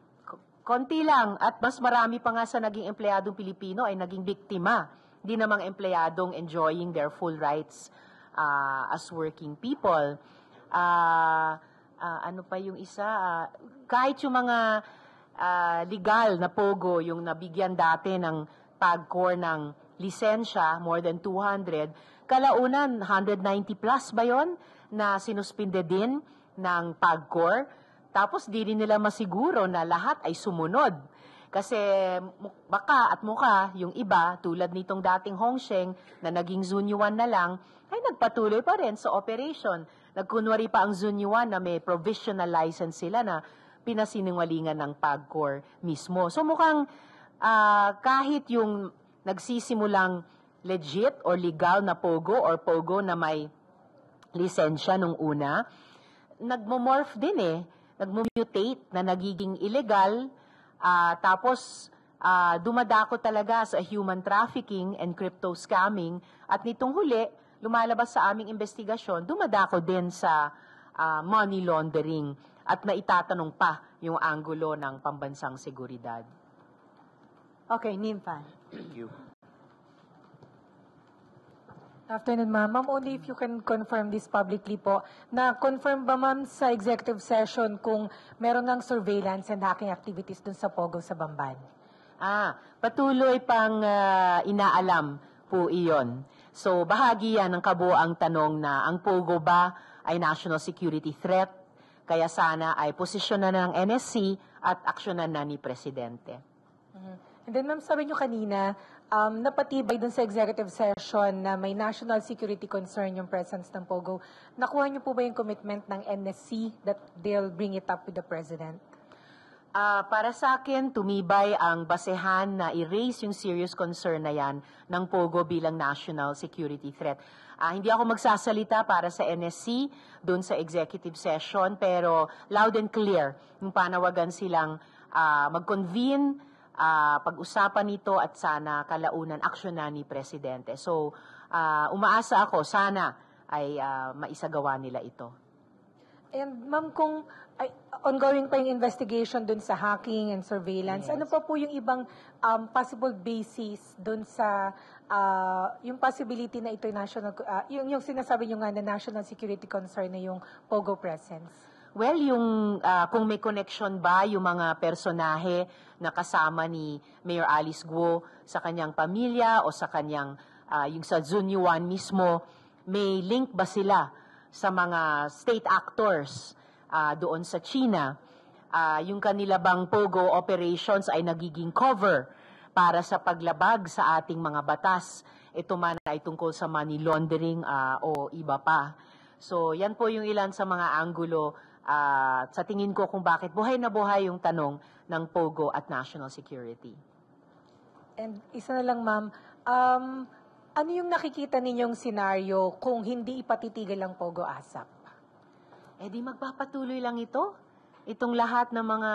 Konti lang at mas marami pa nga sa naging empleyadong Pilipino ay naging biktima. Di namang empleyadong enjoying their full rights uh, as working people. Uh, uh, ano pa yung isa? Uh, kahit yung mga uh, legal na POGO, yung nabigyan dati ng PAGCOR ng lisensya, more than two hundred, kalaunan, one hundred ninety plus ba yun na sinuspinde din ng PAGCOR? Tapos di rin nila masiguro na lahat ay sumunod. Kasi baka at mukha, yung iba, tulad nitong dating Hongsheng na naging Zunyuan na lang, ay nagpatuloy pa rin sa operation. Nagkunwari pa ang Zunyuan na may provisional license sila na pinasinungalingan ng PAGCOR mismo. So mukhang uh, kahit yung nagsisimulang legit or legal na POGO or POGO na may lisensya nung una, nagmo-morph din eh, nagmo-mutate na nagiging illegal, uh, tapos uh, dumadako talaga sa human trafficking and crypto scamming, at nitong huli, lumalabas sa aming investigasyon, dumadako din sa uh, money laundering at naitatanong pa yung anggulo ng pambansang seguridad. Okay, Nympha. Thank you. Afternoon, ma'am. Ma'am, only if you can confirm this publicly po, na confirm ba, ma'am, sa executive session kung meron ng surveillance and hacking activities dun sa POGO sa Bamban? Ah, patuloy pang uh, inaalam po iyon. So, bahagi yan ng kabuoang tanong na ang POGO ba ay national security threat, kaya sana ay posisyonan na ng N S C at aksyonan na ni Presidente. Mm-hmm. And then, ma'am, sabi nyo kanina, um, napatibay dun sa executive session na may national security concern yung presence ng POGO. Nakuha nyo po ba yung commitment ng N S C that they'll bring it up with the President? Uh, para sa akin, tumibay ang basehan na i-raise yung serious concern na yan ng POGO bilang national security threat. Uh, hindi ako magsasalita para sa N S C doon sa executive session, pero loud and clear yung panawagan silang uh, mag-convene, uh, pag-usapan nito at sana kalaunan aksyonan ni Presidente. So, uh, umaasa ako, sana ay uh, maisagawa nila ito. And ma'am, kung ay, ongoing pa yung investigation dun sa hacking and surveillance, Yes. ano pa po yung ibang um, possible basis dun sa uh, yung possibility na ito yung national, uh, yung, yung sinasabi nyo nga na national security concern na yung POGO presence? Well, yung uh, kung may connection ba yung mga personahe na kasama ni Mayor Alice Guo sa kanyang pamilya o sa kanyang, uh, yung sa Zunyuan mismo, may link ba sila sa mga state actors uh, doon sa China? Uh, yung kanila bang POGO operations ay nagiging cover para sa paglabag sa ating mga batas? Ito man ay tungkol sa money laundering uh, o iba pa. So, yan po yung ilan sa mga anggulo uh, sa tingin ko kung bakit buhay na buhay yung tanong ng POGO at national security. And isa na lang, ma'am, um, ano yung nakikita ninyong senaryo kung hindi ipatitigil ang POGO ASAP? Eh di magpapatuloy lang ito. Itong lahat ng mga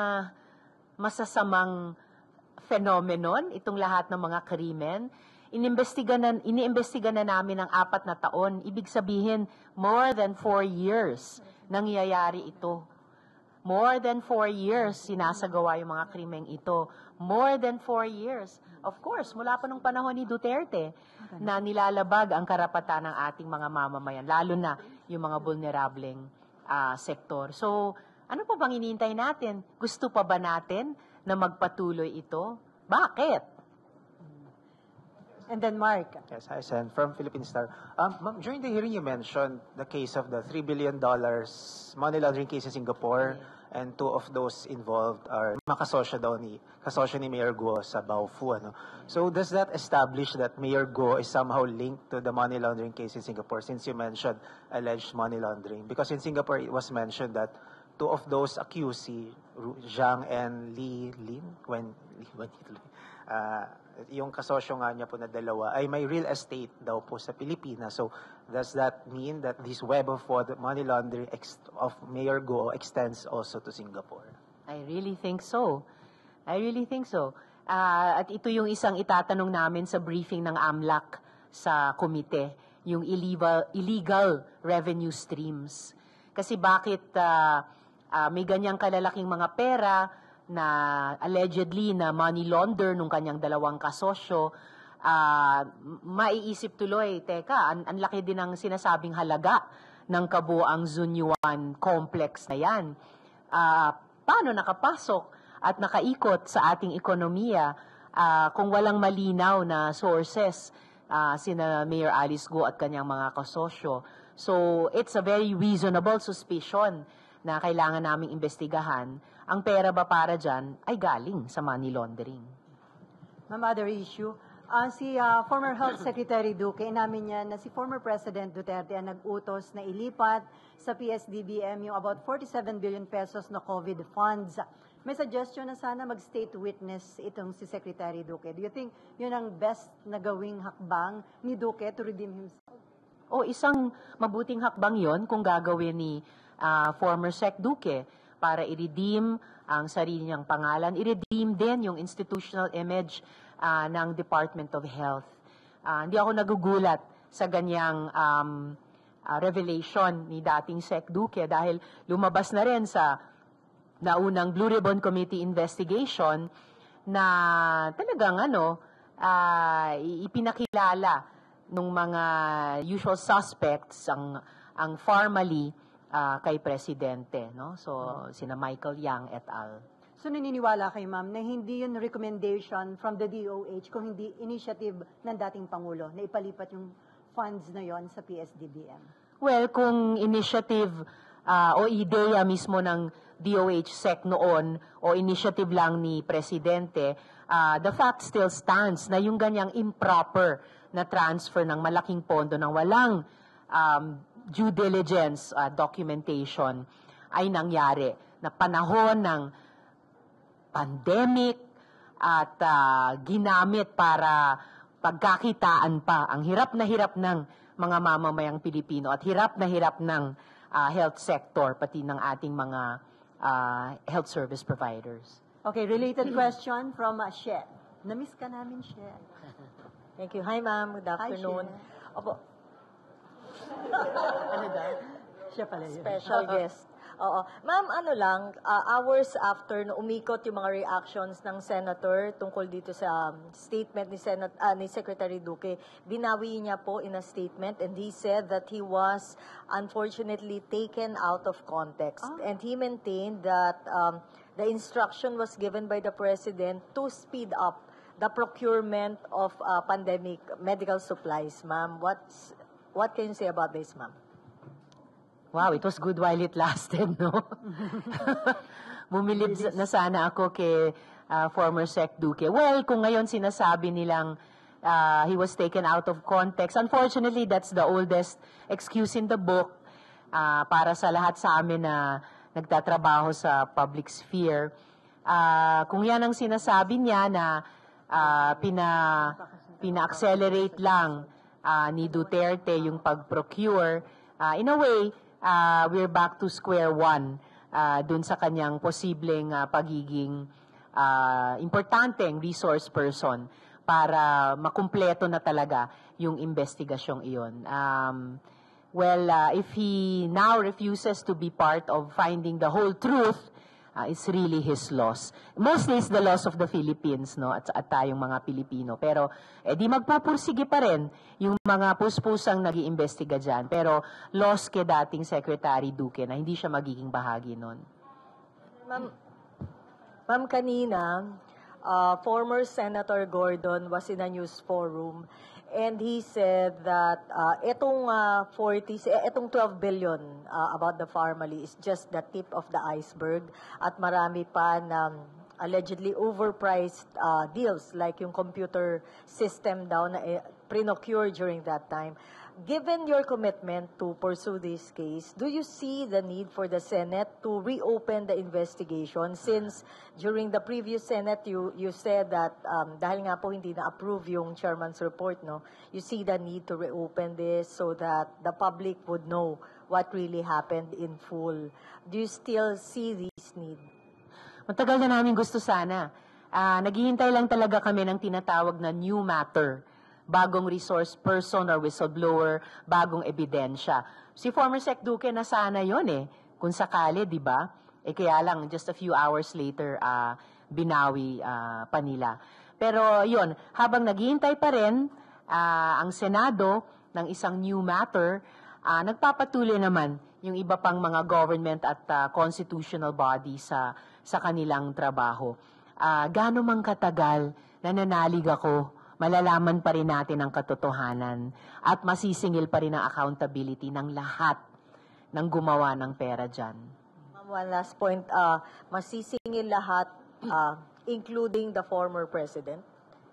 masasamang phenomenon, itong lahat ng mga krimen, iniimbestiga na, iniimbestiga na namin ng apat na taon. Ibig sabihin, more than four years nangyayari ito. More than four years sinasagawa yung mga krimeng ito. More than four years. Of course, mula pa nung panahon ni Duterte na nilalabag ang karapatan ng ating mga mamamayan, lalo na yung mga vulnerableng uh, sektor. So, ano pa bang hinihintay natin? Gusto pa ba natin na magpatuloy ito? Bakit? And then Mark. Yes, hi, Sen. From Philippine Star. Um, ma'am, during the hearing, you mentioned the case of the three billion dollars money laundering case in Singapore, yeah. And two of those involved are makasosyo daw ni, kasosyo ni Mayor Guo sa Baofu. Ano? So does that establish that Mayor Guo is somehow linked to the money laundering case in Singapore, since you mentioned alleged money laundering? Because in Singapore, it was mentioned that two of those accused, Zhang and Li Lin, when, when uh, yung kasosyo nga niya po na dalawa ay may real estate daw po sa Pilipinas. So, does that mean that this web of money laundering ex- of Mayor Guo extends also to Singapore? I really think so. I really think so. Uh, at ito yung isang itatanong namin sa briefing ng AMLAC sa komite, yung illegal, illegal revenue streams. Kasi bakit uh, uh, may ganyang kalalaking mga pera na allegedly na money launder nung kanyang dalawang kasosyo, uh, maiisip tuloy, teka, ang, ang laki din ng sinasabing halaga ng kabuang Zunyuan complex na yan. Uh, paano nakapasok at nakaikot sa ating ekonomiya uh, kung walang malinaw na sources uh, sina Mayor Alice Guo at kanyang mga kasosyo? So, it's a very reasonable suspicion na kailangan naming imbestigahan. Ang pera ba para dyan ay galing sa money laundering. Ma'am, other issue. Ah, si ah, former Health Secretary Duque, inamin niya na si former President Duterte ang nag-utos na ilipat sa P S D B M yung about forty-seven billion pesos na COVID funds. May suggestion na sana mag-state witness itong si Secretary Duque. Do you think yun ang best na gawing hakbang ni Duque to redeem himself? O isang mabuting hakbang yon kung gagawin ni ah, former Sec Duque para i-redeem ang sarili niyang pangalan, i-redeem din yung institutional image ah, ng Department of Health. Ah, hindi ako nagugulat sa ganyang um, ah, revelation ni dating Sec Duque dahil lumabas na rin sa naunang Blue Ribbon Committee investigation na talagang ano, ah, ipinakilala ng mga usual suspects ang ang formally ah, kay presidente, no? So sina Michael Yang et al. So naniniwala kayo, ma'am, na hindi yun recommendation from the D O H kung hindi initiative ng dating Pangulo na ipalipat yung funds na yon sa P S D B M? Well, kung initiative ah, o ideya mismo ng D O H S E C noon o initiative lang ni Presidente, ah, the fact still stands na yung ganyang improper na transfer ng malaking pondo ng walang um, due diligence ah, documentation ay nangyari na panahon ng pandemic at ah, ginamit para pagkakitaan pa ang hirap na hirap ng mga mamamayang Pilipino at hirap na hirap ng ah, health sector pati ng ating mga ah, health service providers. Okay, related question from uh, She. Na-miss ka namin, She. Thank you. Hi, ma'am. Good afternoon. She. Opo, Ano daw? Siya pala yun. special guest. Oo. Ma'am, ano lang, uh, hours after na umikot yung mga reactions ng senator tungkol dito sa um, statement ni, Senat, ah, ni Secretary Duque, binawi niya po in a statement and he said that he was unfortunately taken out of context. And he maintained that um, the instruction was given by the President to speed up the procurement of uh, pandemic medical supplies. Ma'am, what's, what can you say about this, ma'am? Wow, it was good while it lasted, no? Bumilib na sana ako kay ah, former Sec Duque. Well, kung ngayon sinasabi nilang ah, he was taken out of context, unfortunately, that's the oldest excuse in the book ah, para sa lahat sa amin na nagtatrabaho sa public sphere. Ah, kung yan ang sinasabi niya na ah, pina, pina-accelerate lang ah, ni Duterte yung pag-procure, ah, in a way, uh, we're back to square one uh, dun sa kanyang posibleng uh, pagiging uh, importanteng resource person para makumpleto na talaga yung investigasyong iyon. Um, well, uh, if he now refuses to be part of finding the whole truth, uh, it's really his loss. Mostly it's the loss of the Philippines, no, at, at tayong mga Pilipino. Pero eh, di magpupursige pa rin yung mga puspusang nag-iimbestiga dyan. Pero loss kay dating Secretary Duque na hindi siya magiging bahagi nun. Ma'am, ma'am kanina, uh, former Senator Gordon was in a news forum and he said that uh, itong uh, forty, itong twelve billion uh, about the Farmally is just the tip of the iceberg at marami pa na allegedly overpriced uh, deals like yung computer system daw na eh, pre-procure during that time. Given your commitment to pursue this case, do you see the need for the Senate to reopen the investigation since during the previous Senate you you said that um, dahil nga po hindi na-approve yung chairman's report, no, you see the need to reopen this so that the public would know what really happened in full. Do you still see this need? Matagal na namin gusto sana. Uh, naghihintay lang talaga kami ng tinatawag na new matter. Bagong resource person or whistleblower, bagong ebidensya. Si former Sec Duque na sana yon eh, kung sakali, di ba? Eh kaya lang, just a few hours later, uh, binawi uh, pa nila. Pero yon, habang naghihintay pa rin uh, ang Senado ng isang new matter, uh, nagpapatuloy naman yung iba pang mga government at uh, constitutional bodies sa, sa kanilang trabaho. Uh, gaano mang katagal nananalig ako, malalaman pa rin natin ang katotohanan at masisingil pa rin ang accountability ng lahat ng gumawa ng pera dyan. One last point, uh, masisingil lahat, uh, including the former president?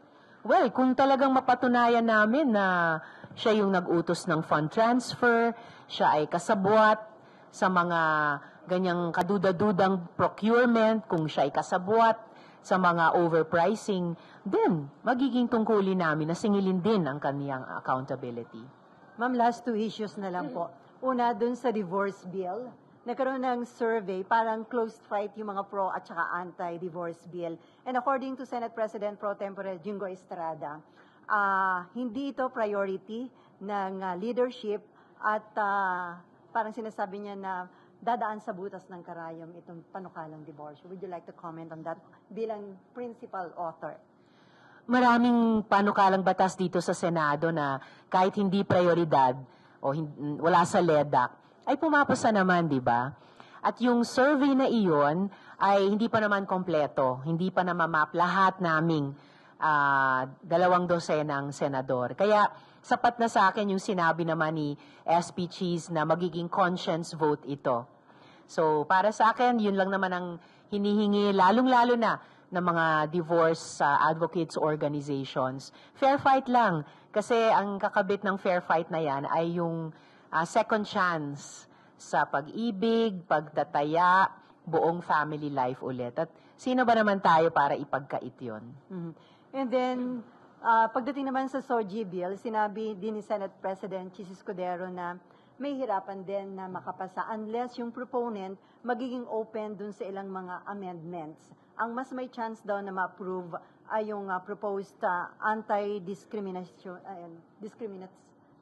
Well, kung talagang mapatunayan namin na siya yung nag-utos ng fund transfer, siya ay kasabwat sa mga ganyang kaduda-dudang procurement, kung siya ay kasabwat sa mga overpricing, then magiging tungkulin namin na singilin din ang kaniyang accountability. Ma'am, last two issues na lang po. Una, dun sa divorce bill, nagkaroon ng survey, parang closed fight yung mga pro at saka anti-divorce bill. And according to Senate President Pro Tempore Jingo Estrada, uh, hindi ito priority ng uh, leadership at uh, parang sinasabi niya na dadaan sa butas ng karayom itong panukalang divorce. Would you like to comment on that bilang principal author? Maraming panukalang batas dito sa Senado na kahit hindi prioridad o hin- wala sa L E D A C, ay pumapasa naman, di ba? At yung survey na iyon ay hindi pa naman kompleto, hindi pa na mamap lahat naming uh, dalawang dosenang senador. Kaya sapat na sa akin yung sinabi naman ni S P Cheese na magiging conscience vote ito. So para sa akin, yun lang naman ang hinihingi, lalong-lalo na ng mga divorce uh, advocates organizations. Fair fight lang. Kasi ang kakabit ng fair fight na yan ay yung uh, second chance sa pag-ibig, pagtataya, buong family life ulit. At sino ba naman tayo para ipagkait yun? Mm-hmm. And then, uh, pagdating naman sa S O G I bill, sinabi din ni Senate President Chis Escudero na may hirapan din na makapasa unless yung proponent magiging open dun sa ilang mga amendments. Ang mas may chance daw na ma-approve ay yung uh, proposed uh, anti-discrimination, uh, discriminats,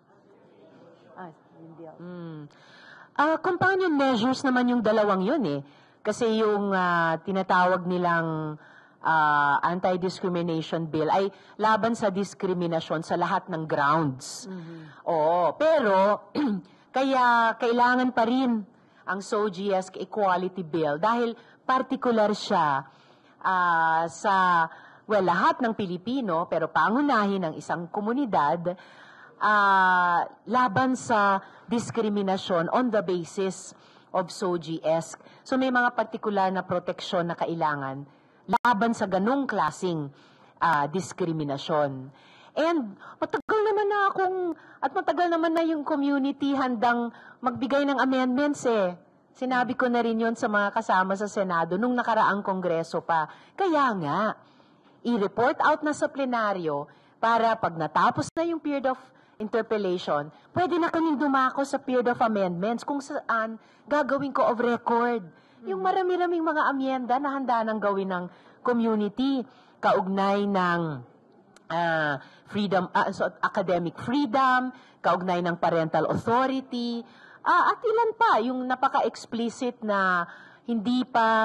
ah, yung bill. Mm. Uh, companion measures naman yung dalawang yun eh. Kasi yung uh, tinatawag nilang uh, anti-discrimination bill ay laban sa diskriminasyon sa lahat ng grounds. Mm-hmm. Oo, pero kaya kailangan pa rin ang S O G I E S C Equality Bill dahil particular siya uh, sa, well, lahat ng Pilipino, pero pangunahin ng isang komunidad, uh, laban sa diskriminasyon on the basis of S O G I E S C. So may mga particular na proteksyon na kailangan laban sa ganung klasing uh, diskriminasyon. And matagal naman na akong, at matagal naman na yung community handang magbigay ng amendments eh. Sinabi ko na rin yun sa mga kasama sa Senado nung nakaraang kongreso pa. Kaya nga, i-report out na sa plenaryo para pag natapos na yung period of interpellation, pwede na kaming dumako sa period of amendments kung saan gagawin ko of record. Yung marami-raming mga amyenda na handa nang gawin ng community, kaugnay ng Uh, freedom, uh, so academic freedom, kaugnay ng parental authority, uh, at ilan pa, yung napaka-explicit na hindi pa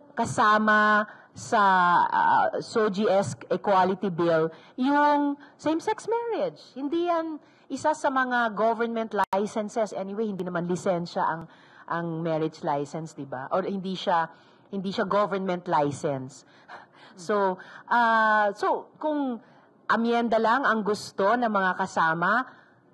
kasama sa uh, S O G I E S C Equality Bill, yung same-sex marriage. Hindi yan isa sa mga government licenses. Anyway, hindi naman lisensya ang ang marriage license, di ba? Or hindi siya hindi siya government license. So, uh, so kung amyenda lang ang gusto ng mga kasama,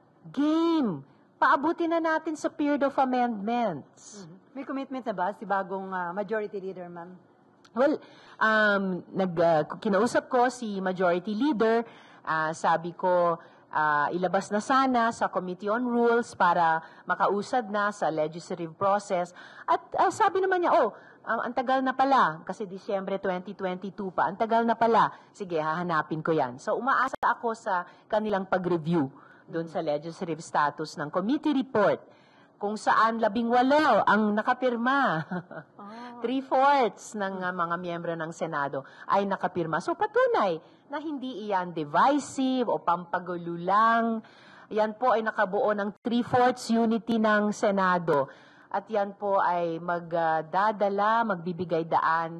game. Paabutin na natin sa period of amendments. Mm-hmm. May commitment na ba si bagong uh, majority leader, ma'am? Well, um, nag, uh, kinausap ko si majority leader, uh, sabi ko, uh, ilabas na sana sa Committee on Rules para makausad na sa legislative process. At uh, sabi naman niya, oh, Um, ang tagal na pala, kasi Disyembre twenty twenty-two pa, ang tagal na pala. Sige, hahanapin ko yan. So, umaasa ako sa kanilang pag-review doon sa legislative status ng committee report, kung saan labing walo ang nakapirma. Oh. Three-fourths ng uh, mga miyembro ng Senado ay nakapirma. So, patunay na hindi iyan divisive o pampagulo lang. Yan po ay nakabuo ng three-fourths unity ng Senado. At yan po ay magdadala, uh, magbibigay daan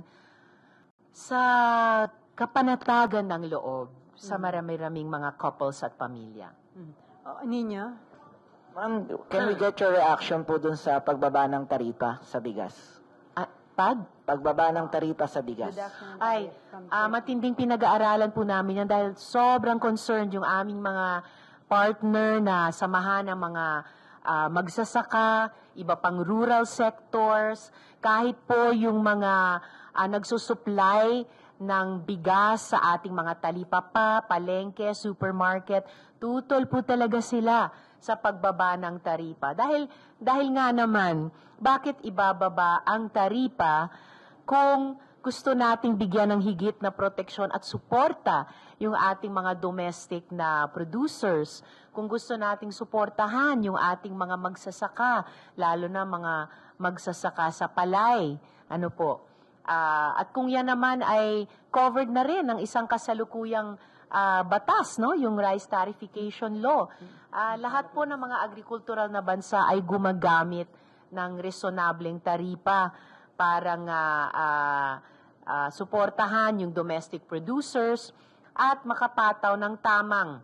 sa kapanatagan ng loob sa marami-raming mga couples at pamilya. Mm. Oh, Nina? Ma'am, can we get your reaction po dun sa pagbaba ng taripa sa bigas? Ah, pag? Pagbaba ng taripa sa bigas. Ay, uh, matinding pinag-aaralan po namin yan dahil sobrang concerned yung aming mga partner na samahan ng mga Uh, magsasaka, iba pang rural sectors, kahit po yung mga uh, nagsusupply ng bigas sa ating mga talipapa, palengke, supermarket, tutol po talaga sila sa pagbaba ng taripa. Dahil, dahil nga naman, bakit ibababa ang taripa kung gusto nating bigyan ng higit na proteksyon at suporta yung ating mga domestic na producers, kung gusto nating suportahan yung ating mga magsasaka, lalo na mga magsasaka sa palay, ano po. Uh, at kung yan naman ay covered na rin ng isang kasalukuyang uh, batas, no, yung rice tarification law. Uh, lahat po ng mga agricultural na bansa ay gumagamit ng resonableng taripa para nga uh, uh, suportahan yung domestic producers at makapataw ng tamang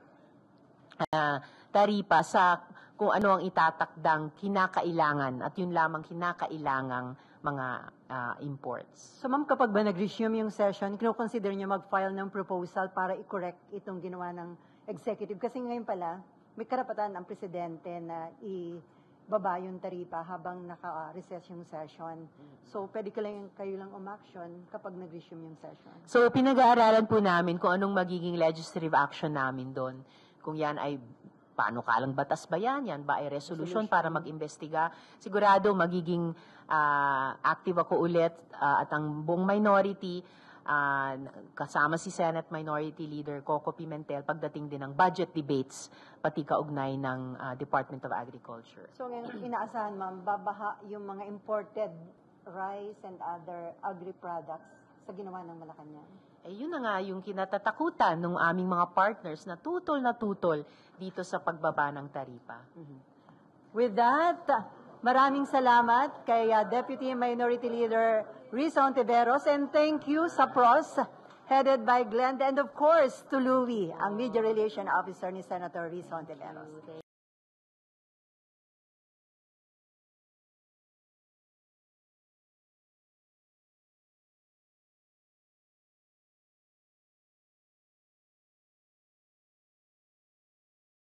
uh, taripa sa kung ano ang itatakdang kinakailangan at yun lamang kinakailangang mga uh, imports. So ma'am, kapag ba nag-resume yung session, kino-consider niyo mag-file ng proposal para i-correct itong ginawa ng executive? Kasi ngayon pala, may karapatan ang presidente na i-baba yung taripa habang naka-recess yung session. So pwede ka lang, kayo lang umaction kapag nag-resume yung session. So pinag-aaralan po namin kung anong magiging legislative action namin doon. Kung yan ay paano kalang batas ba yan? Yan ba ay resolution, resolution. para mag-imbestiga? Sigurado magiging uh, active ako ulit uh, at ang buong minority, uh, kasama si Senate Minority Leader Coco Pimentel, pagdating din ng budget debates, pati kaugnay ng uh, Department of Agriculture. So ngayon, inaasahan ma'am, babaha yung mga imported rice and other agri-products sa ginawa ng Malacanang? Eh, yun na nga yung kinatatakutan ng aming mga partners na tutol na tutol dito sa pagbaba ng taripa. Mm-hmm. With that, maraming salamat kay uh, Deputy Minority Leader Risa Hontiveros, and thank you sa P R O S headed by Glenda, and of course to Louie, ang Media Relation Officer ni Senator Risa Hontiveros.